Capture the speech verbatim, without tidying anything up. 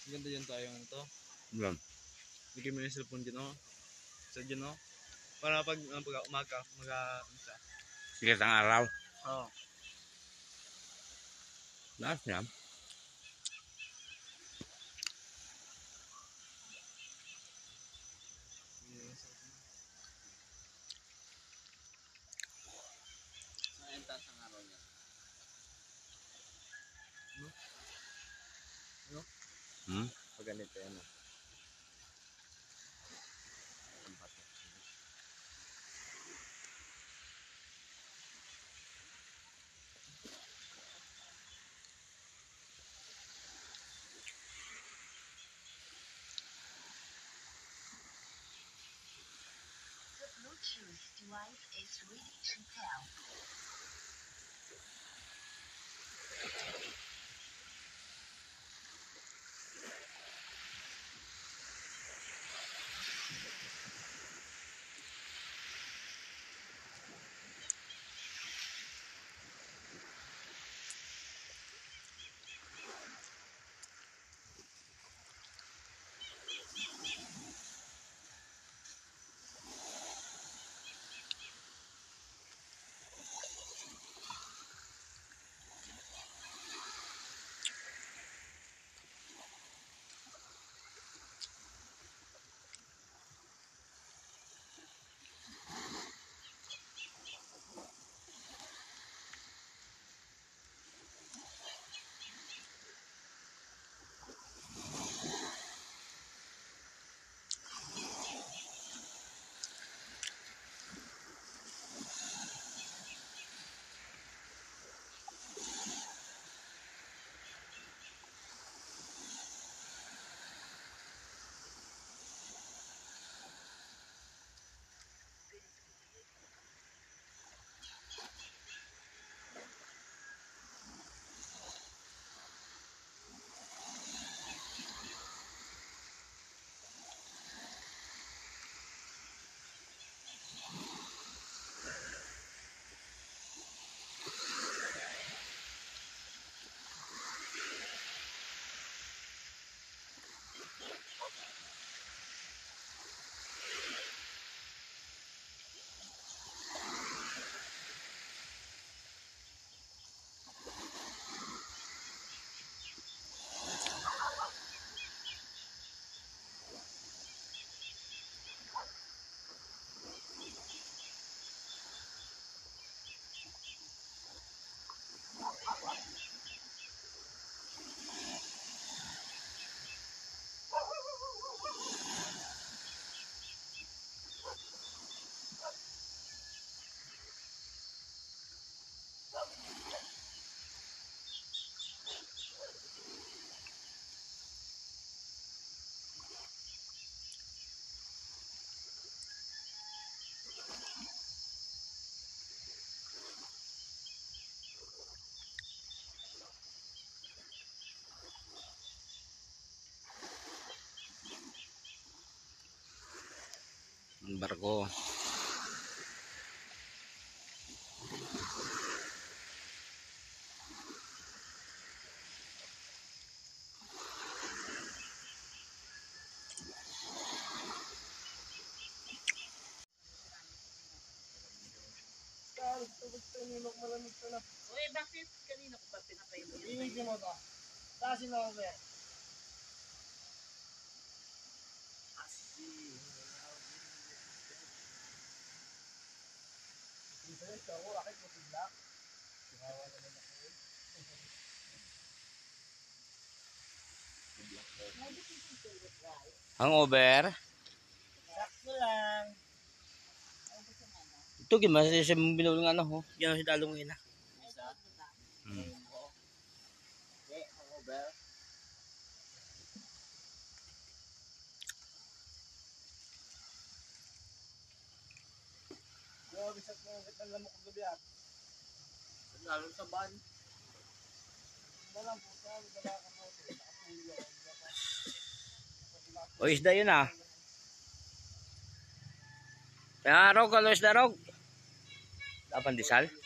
Ganda dyan tayong ito. Yan. Bigyan mo yung cellphone dyan, oh. Sa dyan, oh. Para pag, uh, pag umaga, maga, ano siya. Sikat ang araw. Oo. Lakas yan. Saan taas ang araw niya? Ano? Ano? Hmm? Pag ganito yan, oh. Bluetooth device is ready to pair. Ang barko. Uy, bakit kanina ko pa pinapainom? Ibigin mo to. Tasin ako ba yan? Hangover. Sakto lang. Ito gimana siya mong binulong ano ho. Yan si talong ina. Hmm. Okay, hangover. Yo, bisat mo ang kitang lamok ko gabi at. Lalo sa ban. Dalang po sa dala ka mo. O isda yun ah. Kaya rog, alo isda rog. Dapan disal.